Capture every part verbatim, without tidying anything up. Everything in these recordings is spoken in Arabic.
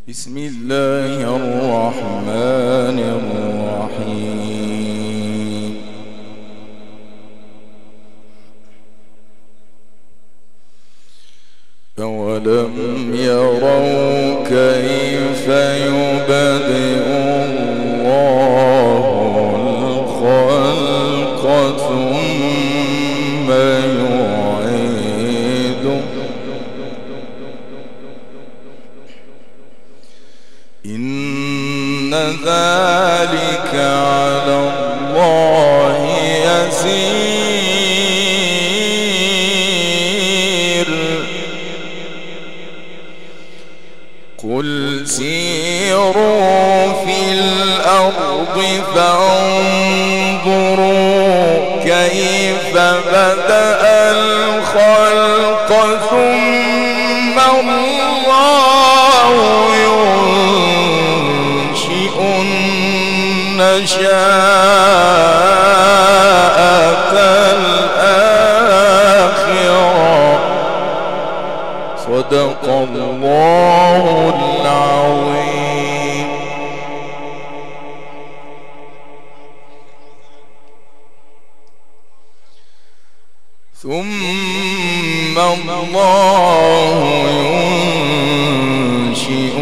بسم الله الرحمن الرحيم. أولم يروا كيف يبدئ الله الخلق ثم يعيده إن ذلك على الله يسير. قل سيروا في الأرض فانظروا كيف بدأ الخلق ثم الله ينشئ النشاءة الآخرة. صدق الله العظيم. ثم الله ينشئ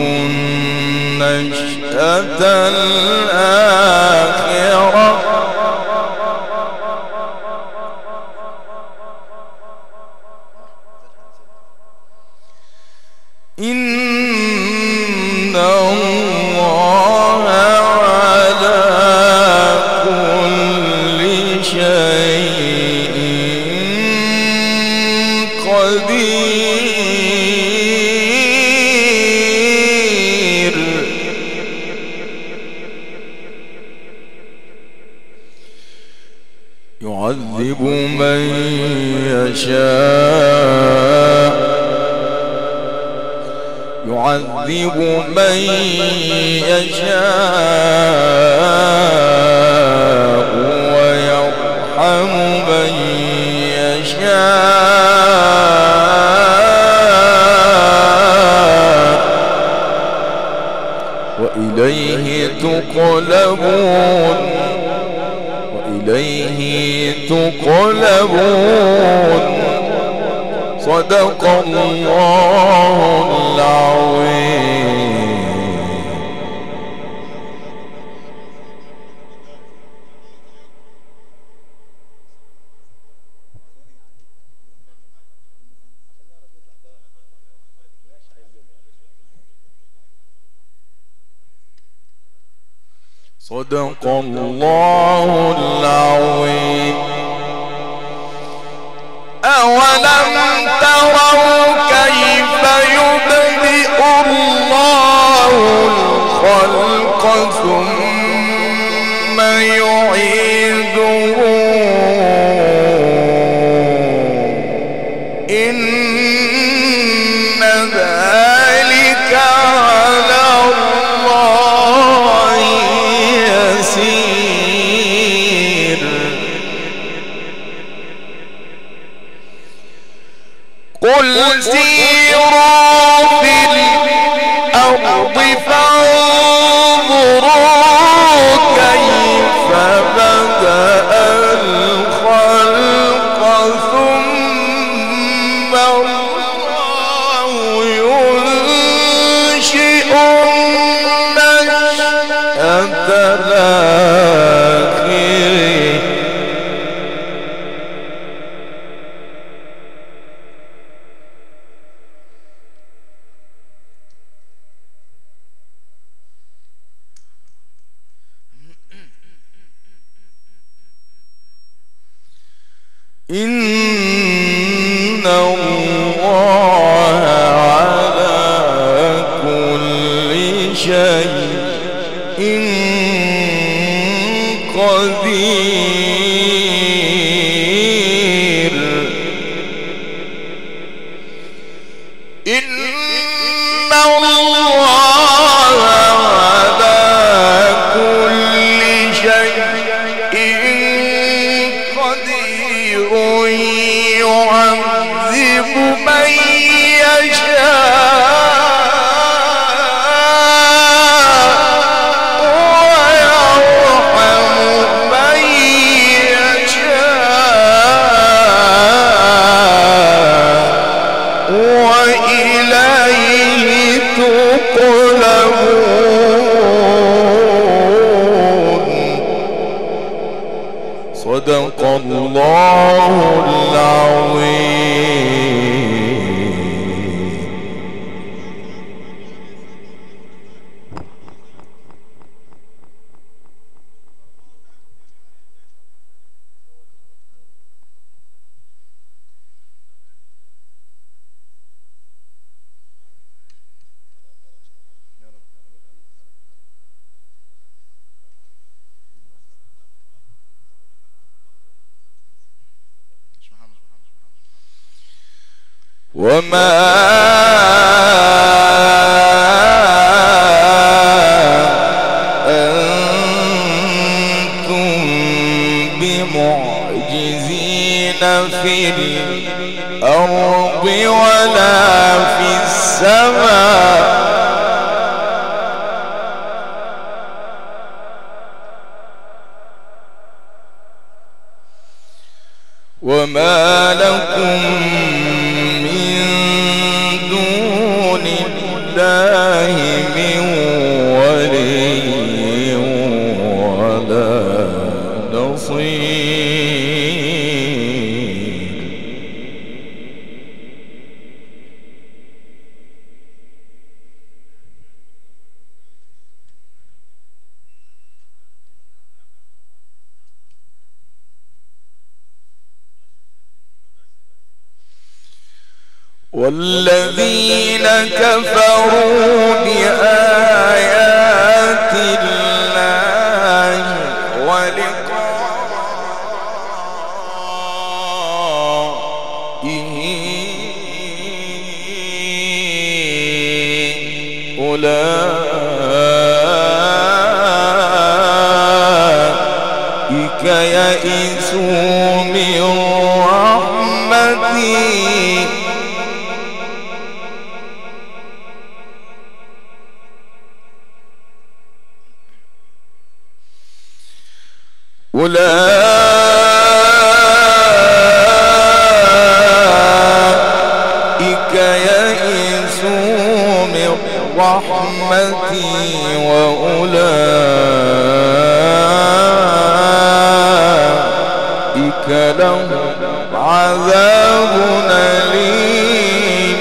النشأة الآخرة. إن الله على كل شيء قدير. يعذب من يشاء يعذب من يشاء ويرحم من يشاء وإليه تقلبون وإليه تقلبون. صدق الله العظيم. صدق الله العظيم. أولم تروا كيف يبدئ الله الخلق ثم يعيده إن ذلك على الله يسير. قل سيروا في الأرض فانظروا كيف بدأ الخلق ثم الله ينشئ النشأة الآخرة. إن الله على كل شيء قدير. إن الله على كل شيء قدير. يعذب من يشاء الله العظيم. وما أنتم بمعجزين في الأرض ولا في السماء وما لكم الله من ولي ولا نصير. والذين كفروا بآيات الله ولقائه أولئك يئسوا من رحمتي أولئك يئسوا من رحمتي وأولئك لهم عذاب أليم.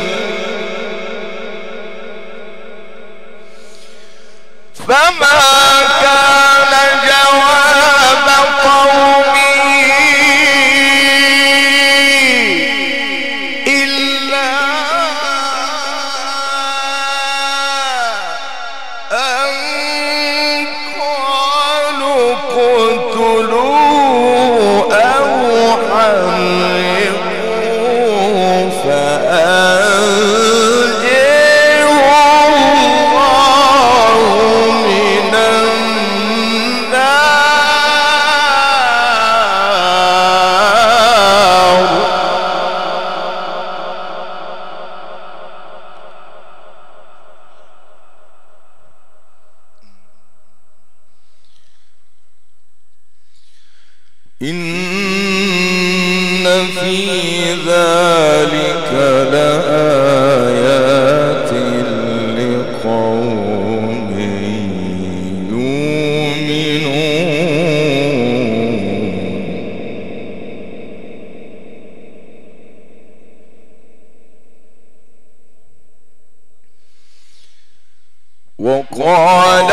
فما كان جواب قومه إلا أن قالوا اقتلوه أو حرقوه فأنجيه الله من النار. إن في ذلك لآيات لقوم يؤمنون. وقال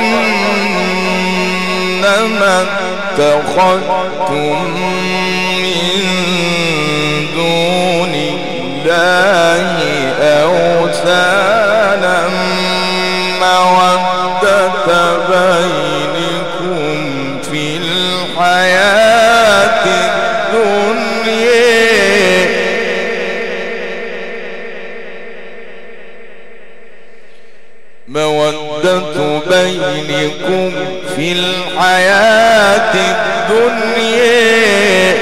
إنما اتخذتم من دون الله أوثانا مودة بينكم في الحياة الدنيا مودة بينكم في الحياة الدنيا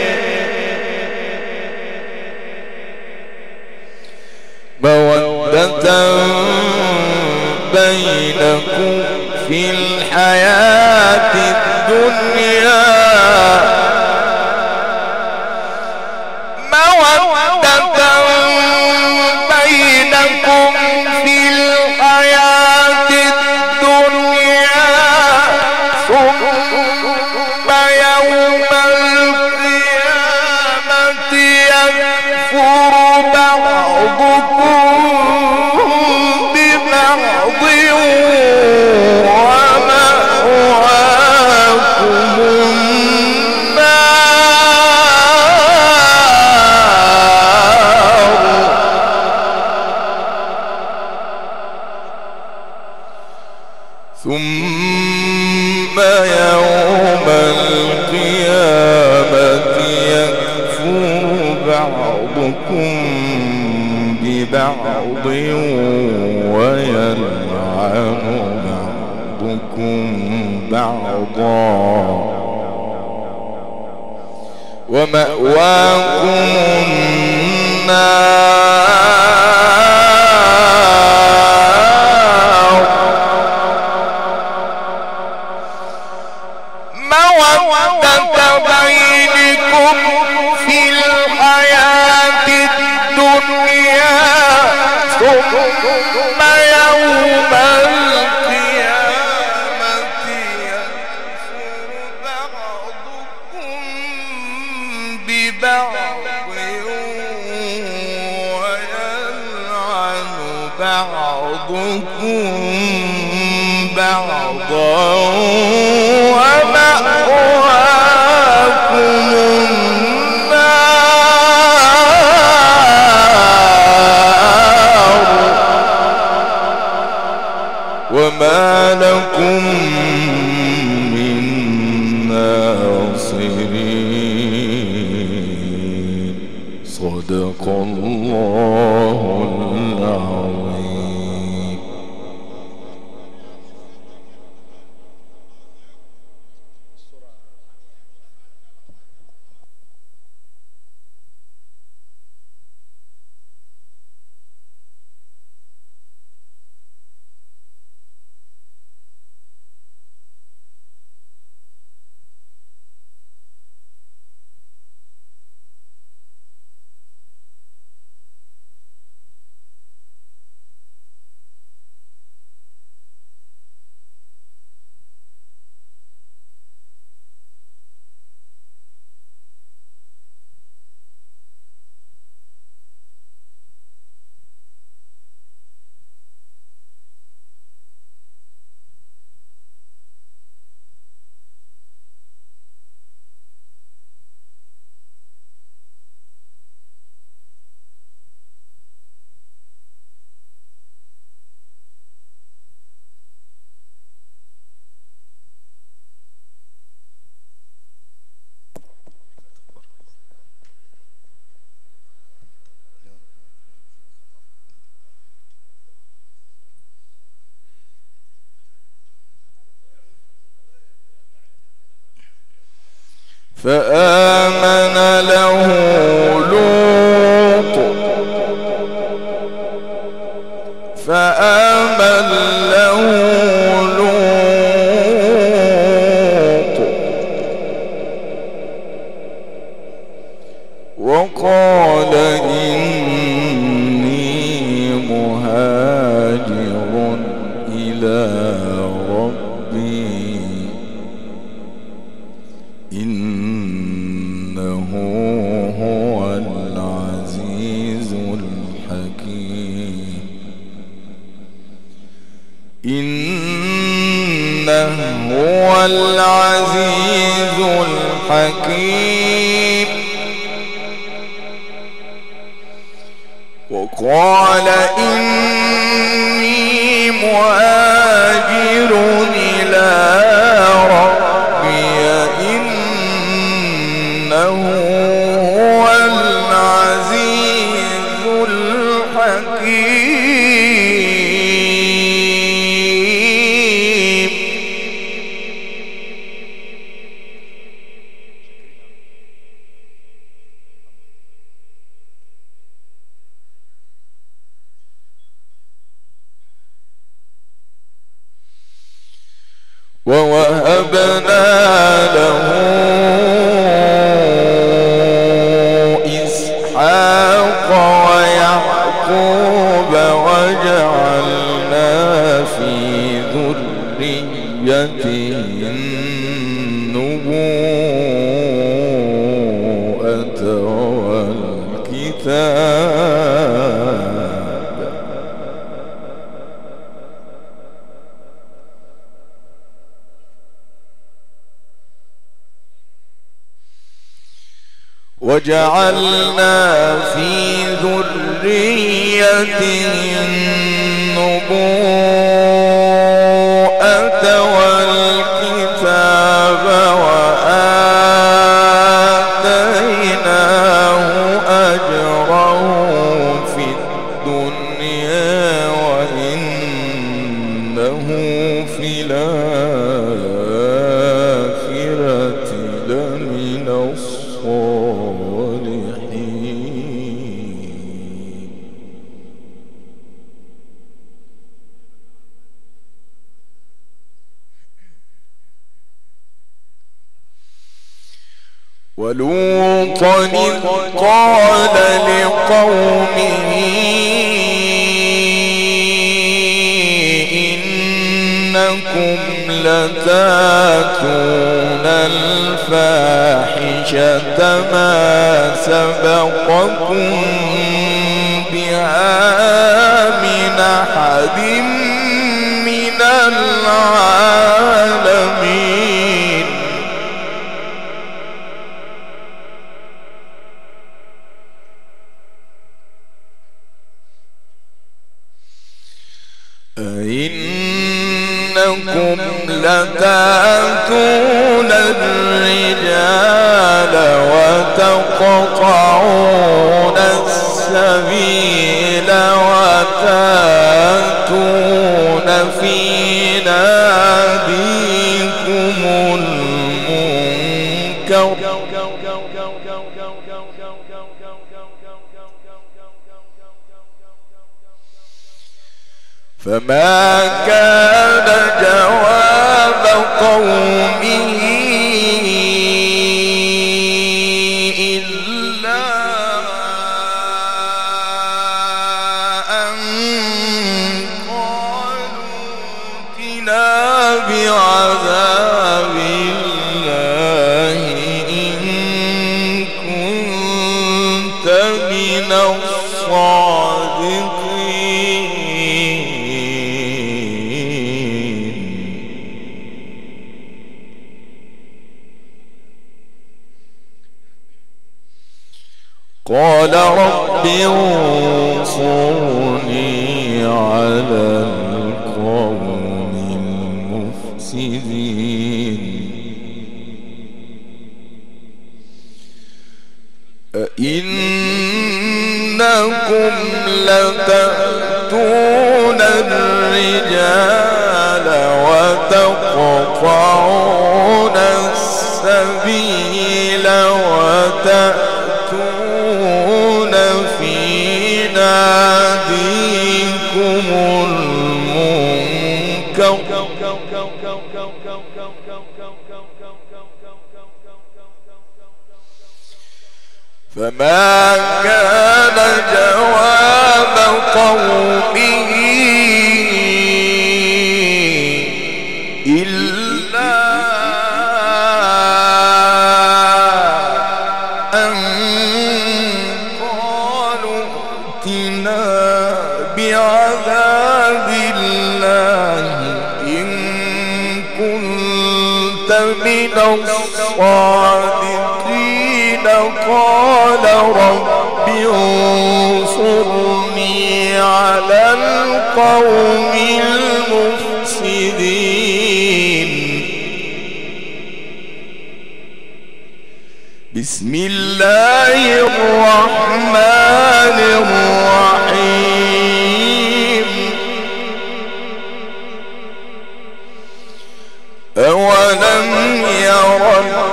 مودة بينكم في الحياة الدنيا مودة بينكم في الحياة الدنيا ثم يوم القيامة ثم يوم القيامة يكفر بعضكم ببعض ويلعن بعضكم بعضا ومأواكم النار مودة بينكم في الحياة الدنيا ثم يوم القيامة يكفر بعضكم ببعض ويلعن بعضكم بعضا ومأواكم النار وما لكم من ناصرين. صدق الله العظيم. فآمن له لوط فآمن له لوط وقال إني مهاجر إلى ربي إنه هو العزيز الحكيم إنه هو العزيز الحكيم وقال إني مهاجر إلى ربي إنه هو العزيز الحكيم ووهبنا له إسحاق ويعقوب وجعلنا في ذريته النبوءة والكتاب وجعلنا في ذريته النبوءة في الآخرة لمن الصالحين. ولوطا إذ قال لقومه إنكم لتاتون الفاحشة ما سبقكم بها من أحد من العالمين. أئنكم لتأتون الرجال وتقطعون السبيل وتأتون في ناديكم المنكر فما كان جواب قومه إلا أن قالوا ائتنا بعذاب الله إن كنت من الصادقين. قال رب انصرني على القوم المفسدين. أئنكم لتأتون الرجال وتقطعون السبيل وتأتون في ناديكم المنكر فما كان جواب قومه إلا أن قالوا ائتنا بعذاب الله إن كنت من الصادقين. قال رب انصرني على القوم المفسدين. بسم الله الرحمن الرحيم. أولم ير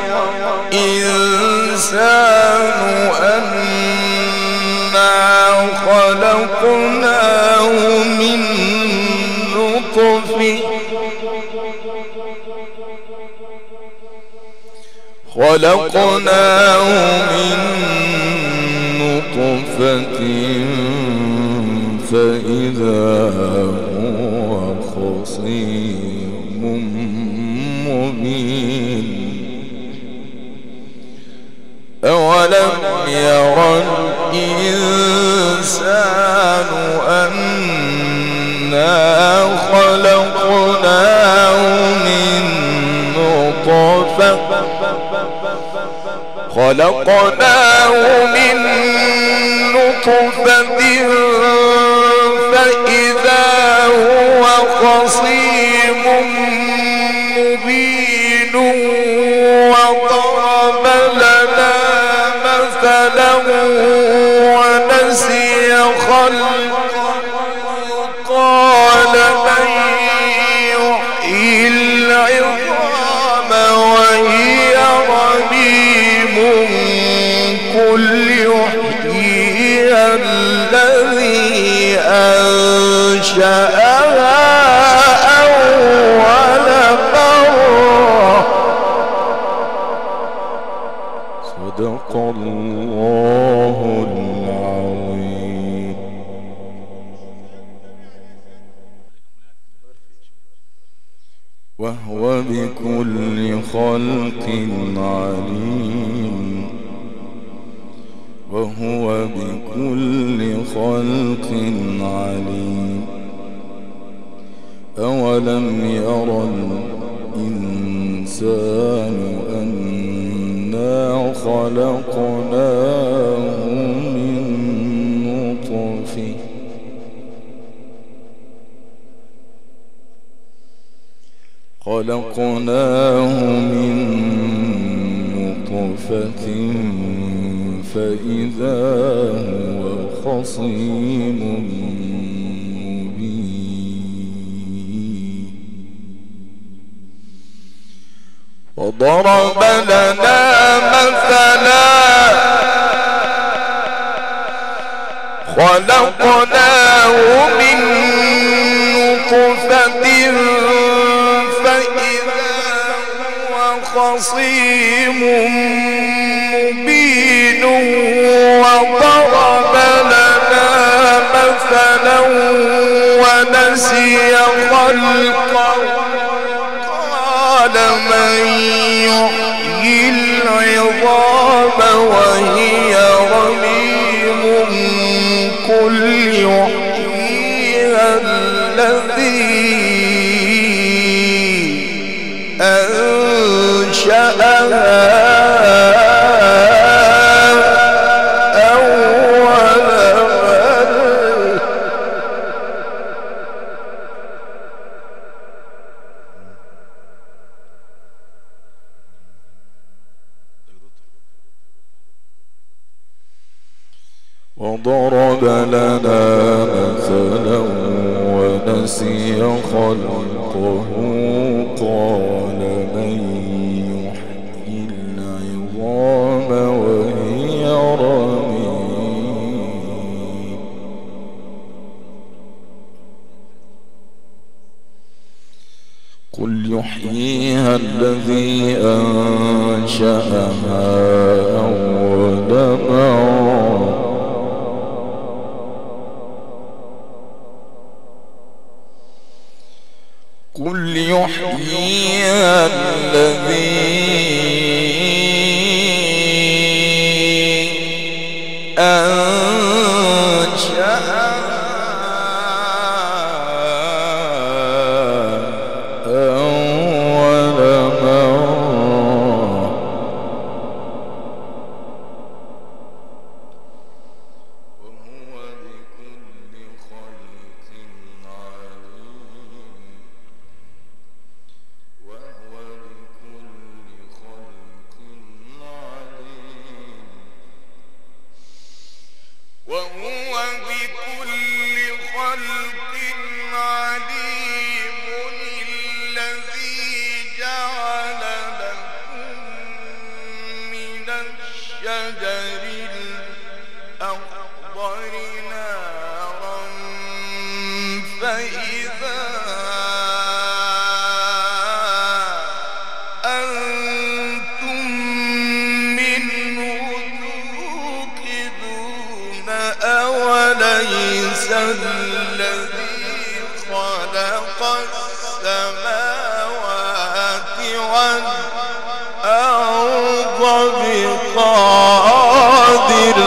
الإنسان أنا خلقناه من نطفة خلقناه من نطفة فإذا هو خصيم مبين. أولم ير الإنسان أنا خلقناه من نطفة خلقناه من نطفة فإذا هو خصيم مبين. وضرب لنا مثلا ونسي خلقه قال من يحيي أنشأها أول مرة. صدق الله العظيم. وهو بكل خلق عليم. وهو بكل خلق عليم. أولم يرى الإنسان أنا خلقناه من نطفة خلقناه من نطفة فإذا هو خصيم مبين. وضرب لنا مثلا خلقناه من نطفة فإذا هو خصيم مبين. وضرب لنا مثلا ونسي خلقه قال من يحيي العظام وهي رميم قل يحييها الذي أنشأها وضرب لنا مثلا ونسي خلقه قال من يحيي العظام وهي رميم قل يحييها الذي أنشأها أول مرة قل يحييها الذي أنشأها أول مرة وهو بكل خلق عليم. وهو بكل خلق عليم. وهو بكل خلق عليم. الذي جعل لكم من الشجر الأخضر نارا فإذا أوليس الذي خلق السماوات والأرض بقادر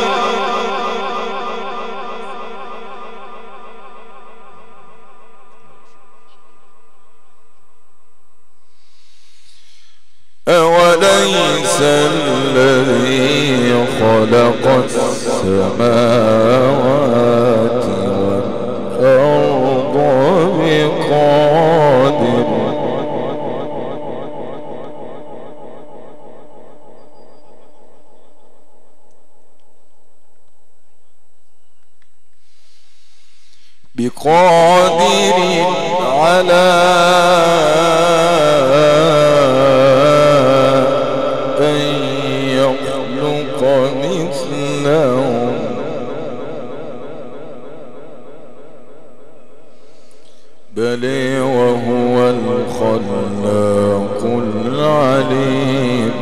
أوليس الذي خلق السماوات والأرض بقادر بقادر على أن يخلق مثلهم بل وهو الخلاق العليم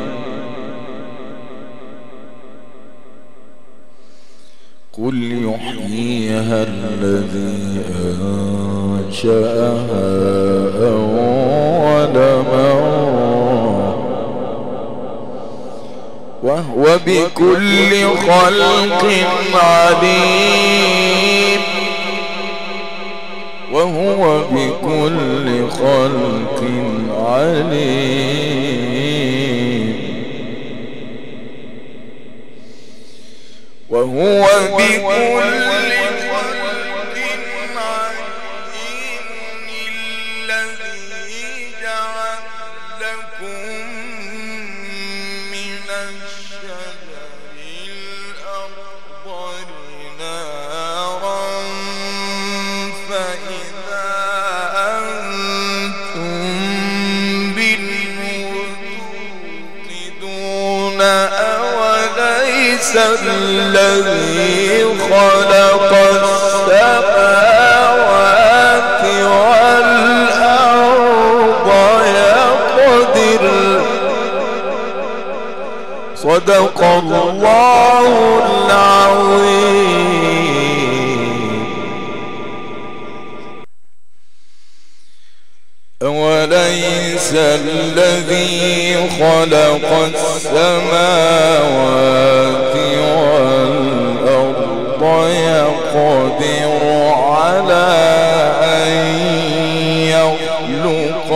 قل يحييها الذي أنشأها أول مرة وهو بكل خلق عليم وهو بكل خلق عليم وهو بكل خلق عليم الذي جعل لكم من الشجر الأخضر نارا فإذا أنتم بالموقدون أوليس الذي خلق السماوات والأرض يقدر صدق الله العظيم أوليس الذي خلق السماوات والأرض يقدر على أن يخلق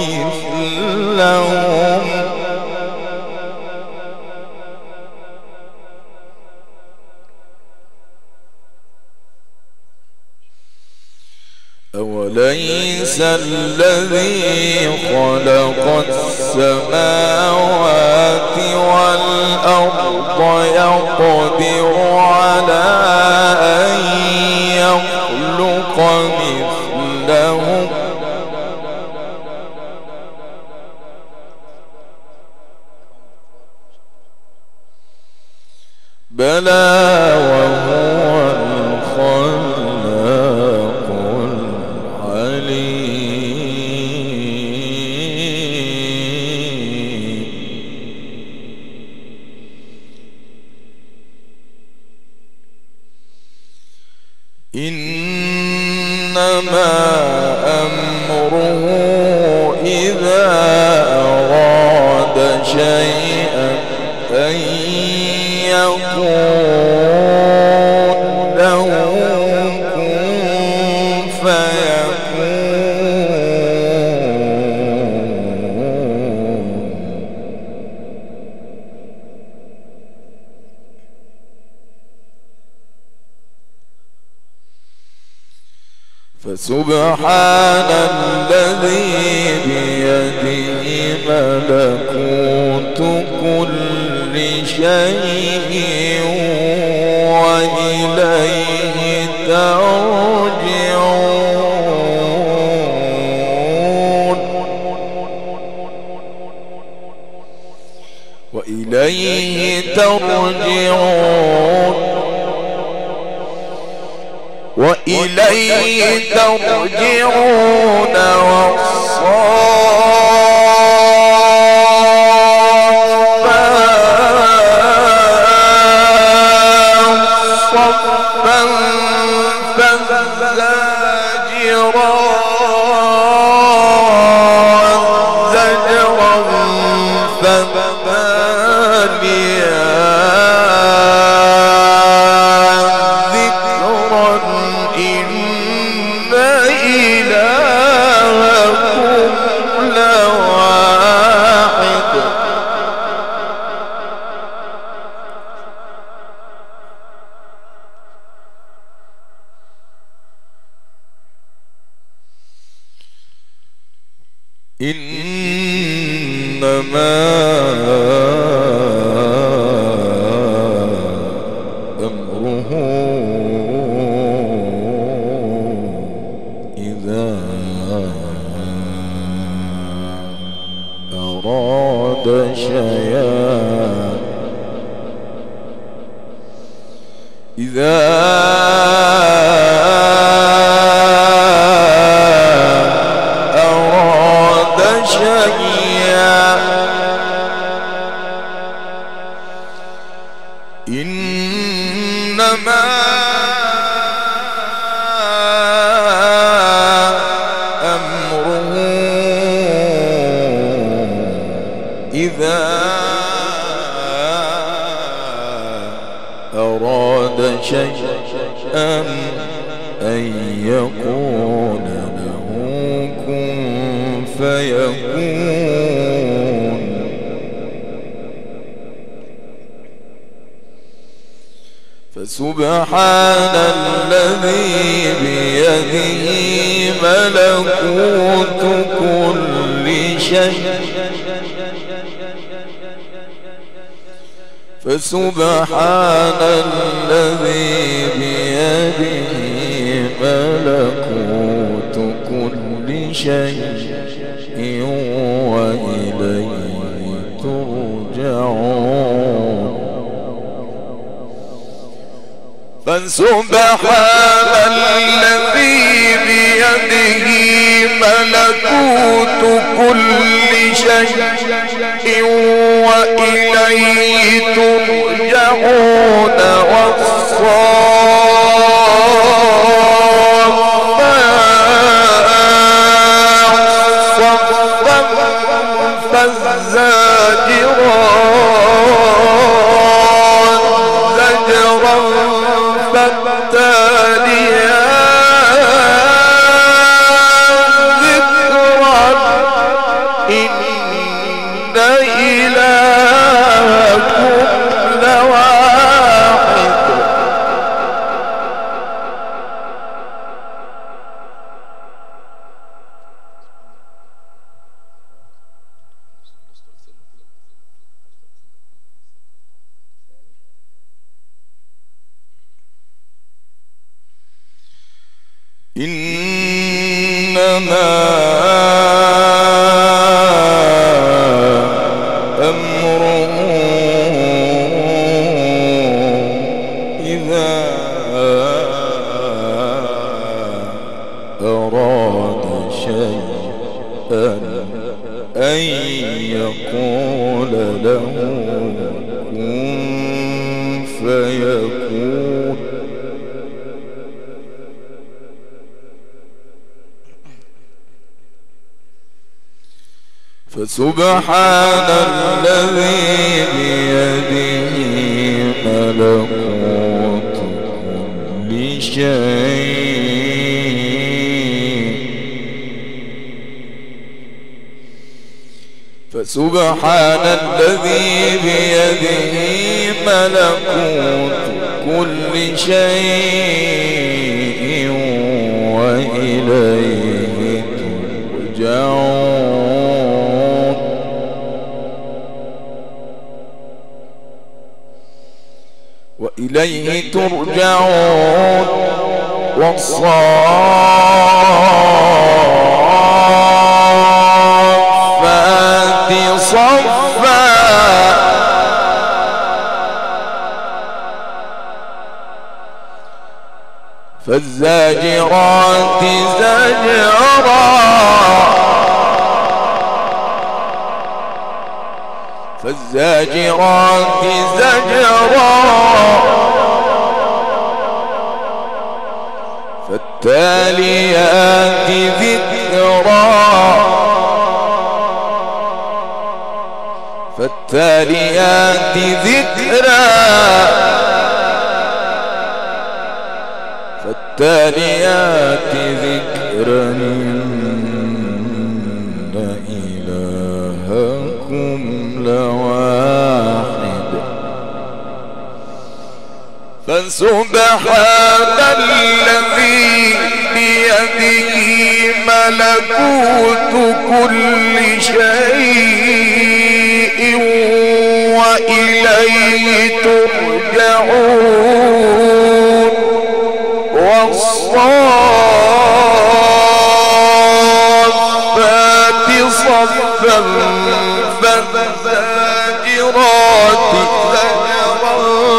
مثلهم أوليس الذي خلق السماوات والأرض يقدر على أن يخلق مثلهم بلى وهو الخلاق العليم إنما أمره إذا أراد شيئا أن يقول له كن فيكون فسبحان الذي بيده ملكوت كل شيء وإليه ترجعون وإليه ترجعون وإليه ترجعون صفا فالزاجرات زجرا فالتاليات ذكرا إن إلهكم لواحد إنما أمره إذا أراد شيئا إذا شيئا أن يقول له كن فيكون. فسبحان الذي بيده ملكوت كل شيء فسبحان الذي بيده ملكوت كل شيء وإليه ترجعون. فسبحان الذي بيده ملكوت كل شيء وإليه ترجعون. والصافات صفا فالزاجرات زجرا فالتاليات ذكرا إن إلهكم لواحد. إنما أمره إذا أراد شيئا أن يقول له كن فيكون. فسبحان الذي بيده ملكوت كل شيء فسبحان الذي بيده ملكوت كل شيء وإليه ترجعون. وإليه ترجعون. والصافات صفا فالزاجرات زجرا فالزاجرات زجرا فالتاليات ذكرا فالتاليات ذكرا فالتاليات ذكرا إن إلهكم لواحد. فسبحان الذي بيده ملكوت كل شيء وإليه ترجعون. والصافات صفا فالزاجرات زجرا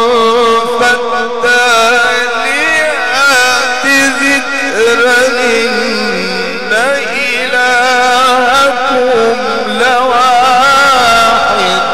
فالتاليات ذكرا إن إلهكم لواحد.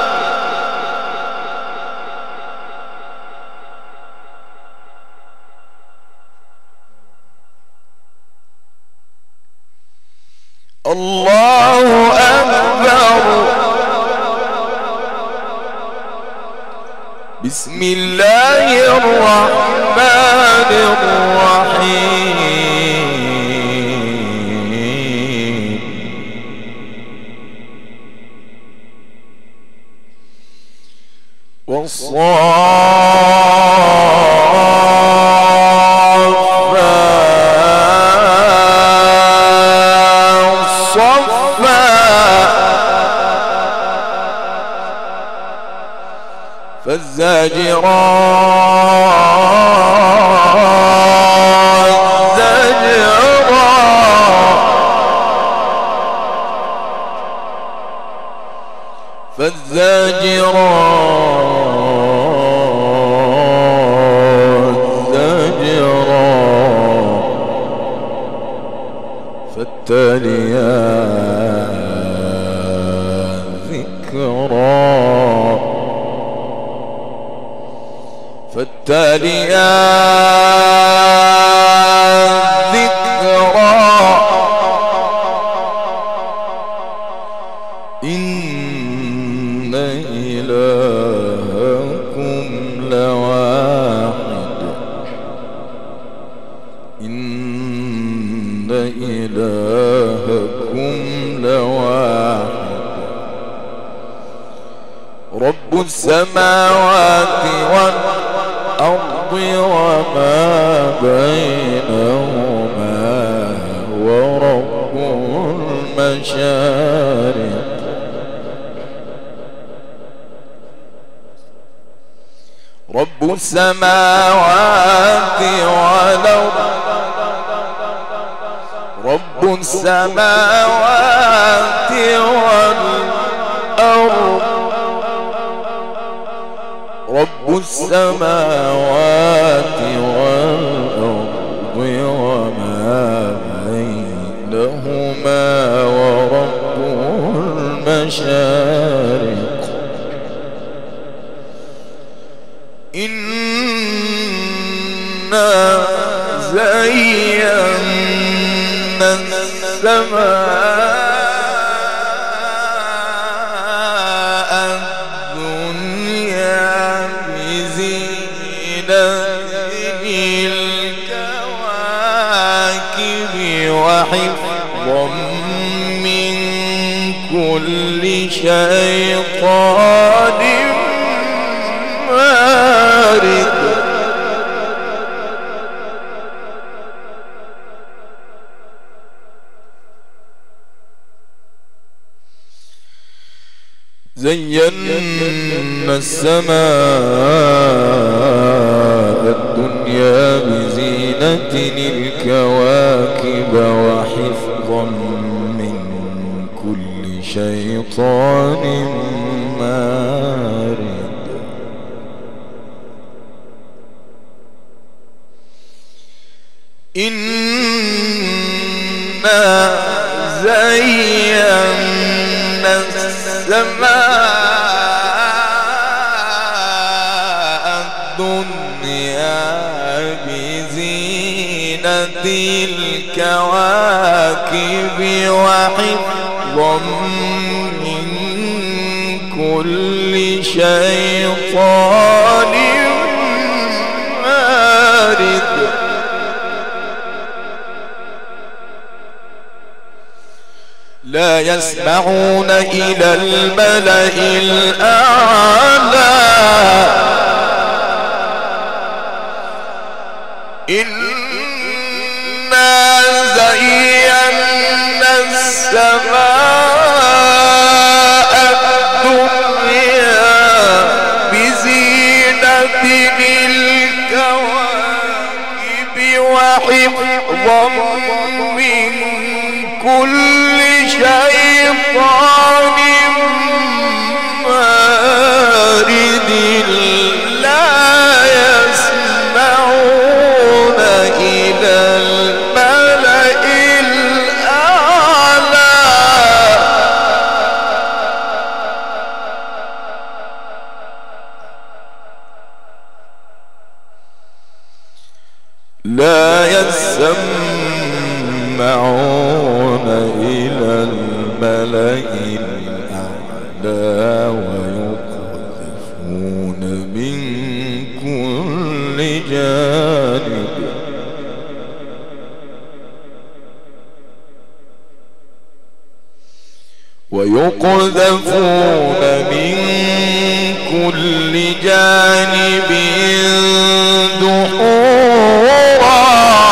الله أكبر. بسم الله الرحمن الرحيم والصافات صفا فالزاجرات زجرا فالزاجرات زجرا فالتاليات ذكرا فالتاليات ذكرا إن إلهكم لواحد إن إلهكم لواحد رب السماوات والأرض وما بينهما ورب المشارق رب السماوات والأرض رب السماوات والأرض رب السماوات والأرض وما بينهما ورب المشارق إنا زينا السماء الدنيا بزينة الكواكب وحفظا من كل شيطان مارد زينا السماء الدنيا بزينة الكواكب وحفظا من كل شيطان مارد إنا زينا السماء الدنيا بزينة الكواكب وحفظا من كل شيطان مارد لا يسمعون إلى الملأ الأعلى إنا زينا السماء الدنيا بزينة الكواكب وحفظا من كل شيطان مارد لا يسمعون إلى الملأ الأعلى لا يسمعون إلى الملأ الأعلى ويقذفون من ويقذفون من كل جانب دحورا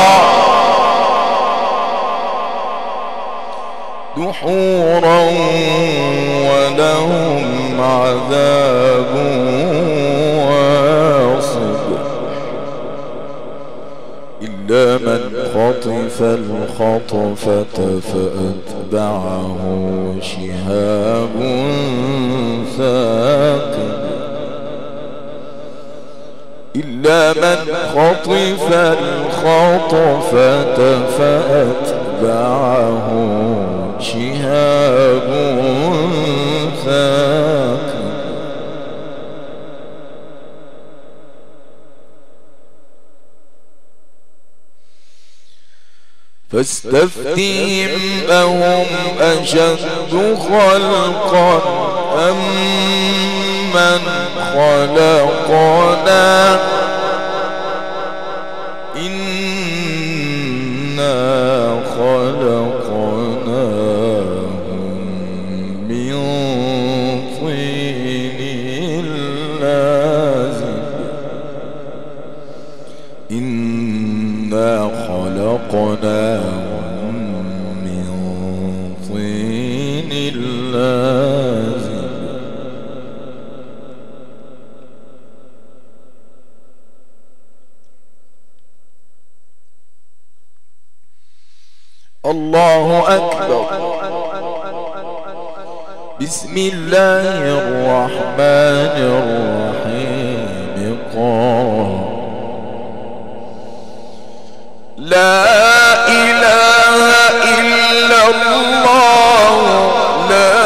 دحورا ولهم عذاب واصب إلا من خطف الخطفة فأتبعه شهاب ثاقب إلا من خطف الخطفة فأتبعه شهاب ثاقب فاستفتهم أهم أشد خلقا أم من خلقنا إنا خلقناهم من طين لازب إنا خلقناهم من طين لازب الله أكبر. بسم الله الرحمن الرحيم. قال لا إله إلا الله لا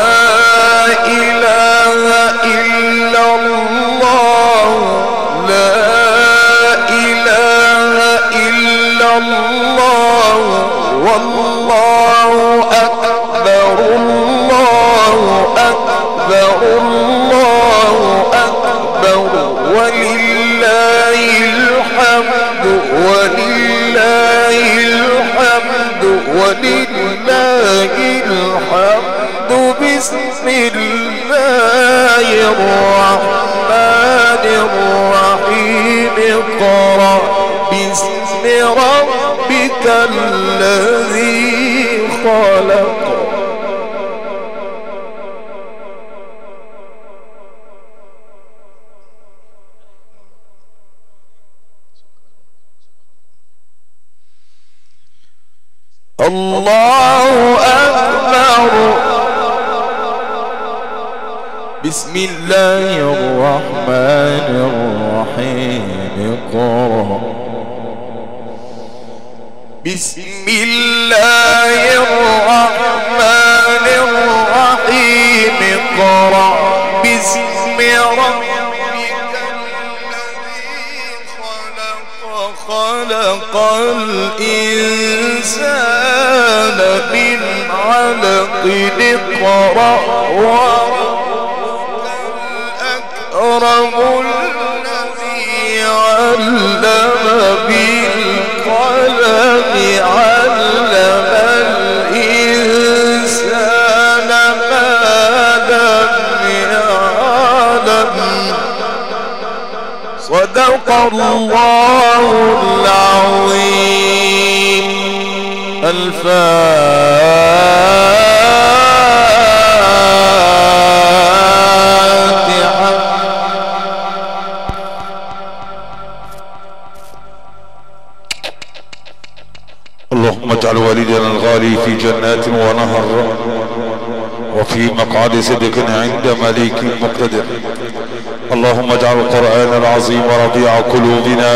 إله إلا الله لا إله إلا الله والله أكبر الله أكبر الله أكبر ولله الحمد ولله الحمد ولله الحمد. بسم الله الرحمن الرحيم. اقرأ باسم ربك الذي خلق. الله أكبر. بسم الله الرحمن الرحيم. اقرأ بسم الله الرحمن الرحيم. اقرأ باسم ربك الذي خلق. خلق الإنسان من علق. اقرأ وربك الأكرم الذي علم بالقلم علم الإنسان ما لم يعلم. صدق الله العظيم. الفاتحة. اللهم اجعل والدنا الغالي في جنات ونهر وفي مقعد صدق عند مليك مقتدر. اللهم اجعل القرآن العظيم ربيع قلوبنا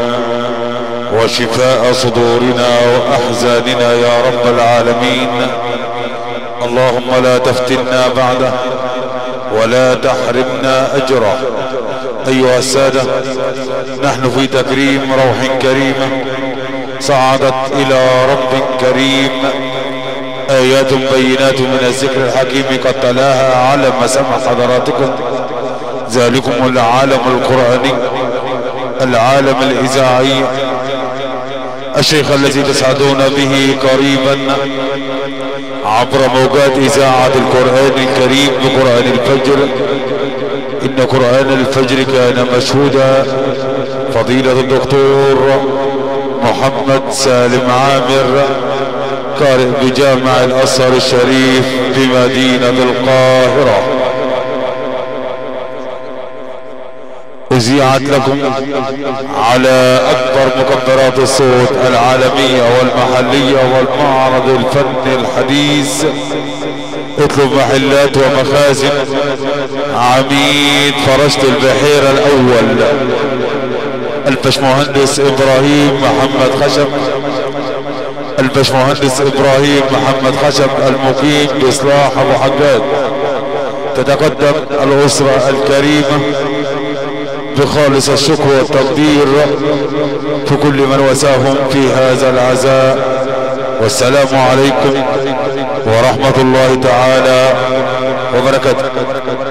وشفاء صدورنا وأحزاننا يا رب العالمين. اللهم لا تفتنا بعده ولا تحرمنا أجره. أيها السادة، نحن في تكريم روح كريمة صعدت إلى رب كريم. آيات بينات من الذكر الحكيم قد تلاها على مسامع حضراتكم. ذلكم العالم القرآني، العالم الإذاعي، الشيخ الذي تسعدون به قريبا عبر موجات إذاعة القرآن الكريم بقرآن الفجر. إن قرآن الفجر كان مشهودا. فضيلة الدكتور محمد سالم عامر قارئ بجامع الأزهر الشريف بمدينة القاهرة، أذيعت لكم على أكبر مكبرات الصوت العالمية والمحلية والمعرض الفني الحديث. اطلب محلات ومخازن عميد فرشت البحيرة الأول البشمهندس إبراهيم محمد خشب، البشمهندس إبراهيم محمد خشب المقيم بإصلاح أبو حجاج. تتقدم الأسرة الكريمة بخالص الشكر والتقدير في كل من وساهم في هذا العزاء. والسلام عليكم ورحمة الله تعالى وبركاته.